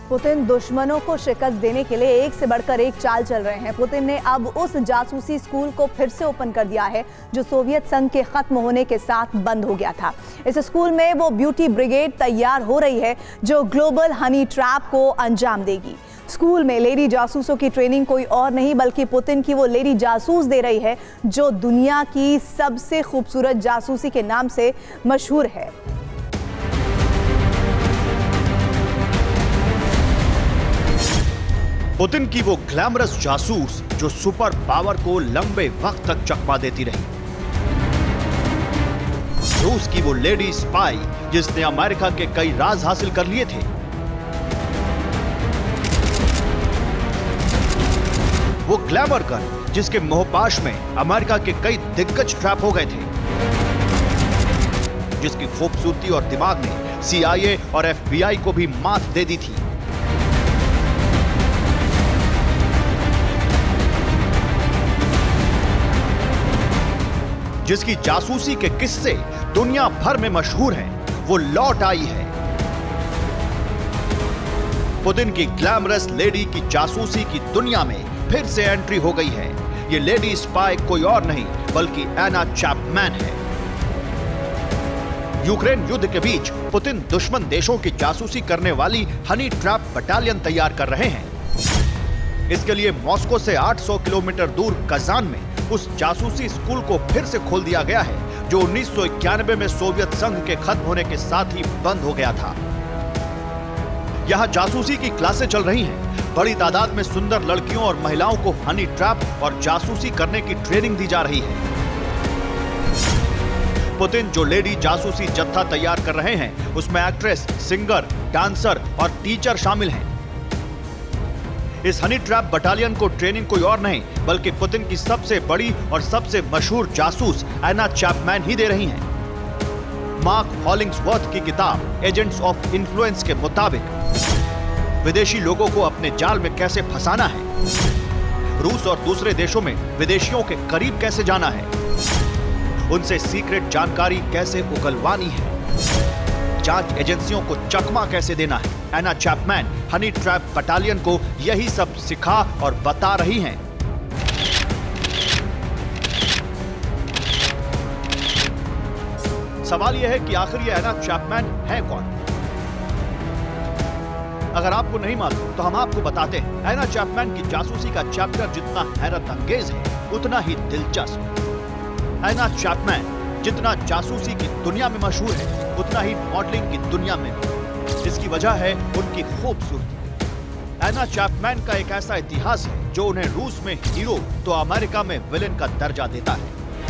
Putin दुश्मनों को शिकस्त देने के लिए एक से बढ़कर एक चाल चल रहे हैं। पुतिन ने अब उस जासूसी स्कूल को फिर से ओपन कर दिया है जो सोवियत संघ के खत्म होने के साथ बंद हो गया था। इस स्कूल में वो ब्यूटी ब्रिगेड तैयार हो रही है जो ग्लोबल हनी ट्रैप को अंजाम देगी। स्कूल में लेडी जासूसों की ट्रेनिंग कोई और नहीं बल्कि पुतिन की वो लेडी जासूस दे रही है जो दुनिया की सबसे खूबसूरत जासूसी के नाम से मशहूर है। पुतिन की वो ग्लैमरस जासूस जो सुपर पावर को लंबे वक्त तक चकमा देती रही। रूस की वो लेडी स्पाई जिसने अमेरिका के कई राज हासिल कर लिए थे। वो ग्लैमर गर्ल जिसके मोहपाश में अमेरिका के कई दिग्गज ट्रैप हो गए थे, जिसकी खूबसूरती और दिमाग ने CIA और FBI को भी मात दे दी थी। जिसकी जासूसी के किस्से दुनिया भर में मशहूर हैं, वो लौट आई है। पुतिन की ग्लैमरस लेडी की जासूसी की दुनिया में फिर से एंट्री हो गई है। ये लेडी स्पाई कोई और नहीं बल्कि एना चैपमैन है। यूक्रेन युद्ध के बीच पुतिन दुश्मन देशों की जासूसी करने वाली हनी ट्रैप बटालियन तैयार कर रहे हैं। इसके लिए मॉस्को से 800 किलोमीटर दूर कजान में उस जासूसी स्कूल को फिर से खोल दिया गया है जो 1991 में सोवियत संघ के खत्म होने के साथ ही बंद हो गया था। यहां जासूसी की क्लासें चल रही हैं। बड़ी तादाद में सुंदर लड़कियों और महिलाओं को हनी ट्रैप और जासूसी करने की ट्रेनिंग दी जा रही है। पुतिन जो लेडी जासूसी जत्था तैयार कर रहे हैं उसमें एक्ट्रेस, सिंगर, डांसर और टीचर शामिल हैं। इस हनी ट्रैप बटालियन को ट्रेनिंग कोई और नहीं बल्कि पुतिन की सबसे बड़ी और सबसे मशहूर जासूस एना चैपमैन ही दे रही हैं। मार्क हॉलिंग्सवर्थ की किताब एजेंट्स ऑफ इन्फ्लुएंस के मुताबिक विदेशी लोगों को अपने जाल में कैसे फंसाना है, रूस और दूसरे देशों में विदेशियों के करीब कैसे जाना है, उनसे सीक्रेट जानकारी कैसे उगलवानी है, जांच एजेंसियों को चकमा कैसे देना है। Anna Chapman honey trap battalion को यही सब सिखा और बता रही हैं। सवाल यह है कि आखिर ये एना चैपमैन है कौन? अगर आपको नहीं मालूम तो हम आपको बताते हैं। एना चैपमैन की जासूसी का चैप्टर जितना हैरत अंगेज है उतना ही दिलचस्प। एना चैपमैन जितना जासूसी की दुनिया में मशहूर है उतना ही मॉडलिंग की दुनिया में भी। इसकी वजह है उनकी खूबसूरती। एना चैपमैन का एक ऐसा इतिहास है जो उन्हें रूस में हीरो तो अमेरिका में विलेन का दर्जा देता है।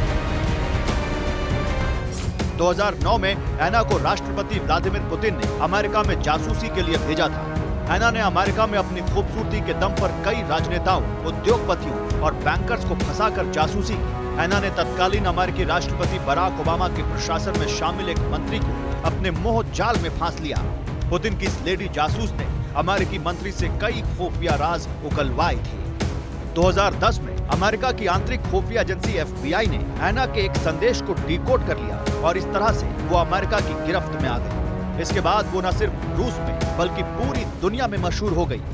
2009 में एना को राष्ट्रपति व्लादिमीर पुतिन ने अमेरिका में जासूसी के लिए भेजा था। एना ने अमेरिका में अपनी खूबसूरती के दम पर कई राजनेताओं, उद्योगपतियों और बैंकर्स को फंसाकर जासूसी की। एना ने तत्कालीन अमेरिकी राष्ट्रपति बराक ओबामा के प्रशासन में शामिल एक मंत्री को अपने मोह जाल में फांस लिया। पुतिन की इस लेडी जासूस ने अमेरिकी मंत्री से कई खुफिया राज उगलवाए थे। 2010 में अमेरिका की आंतरिक खुफिया एजेंसी FBI ने एना के एक संदेश को डिकोड कर लिया और इस तरह से वो अमेरिका की गिरफ्त में आ गई। इसके बाद वो न सिर्फ रूस में बल्कि पूरी दुनिया में मशहूर हो गई।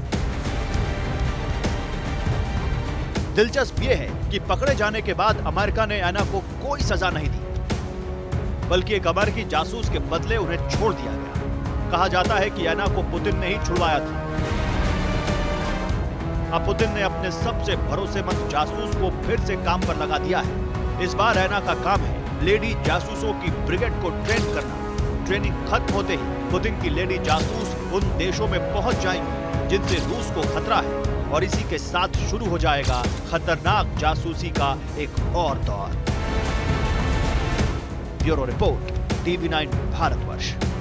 दिलचस्प ये है कि पकड़े जाने के बाद अमेरिका ने एना को कोई सजा नहीं दी बल्कि एक अमेरिकी जासूस के बदले उन्हें छोड़ दिया गया। कहा जाता है कि एना को पुतिन ने ही छुड़वाया था। अब पुतिन ने अपने सबसे भरोसेमंद जासूस को फिर से काम पर लगा दिया है। इस बार एना का काम है लेडी जासूसों की ब्रिगेड को ट्रेन करना। ट्रेनिंग खत्म होते ही पुतिन की लेडी जासूस उन देशों में पहुंच जाएंगी जिनसे रूस को खतरा है और इसी के साथ शुरू हो जाएगा खतरनाक जासूसी का एक और दौर। Bureau report, TV9 Bharatvarsh.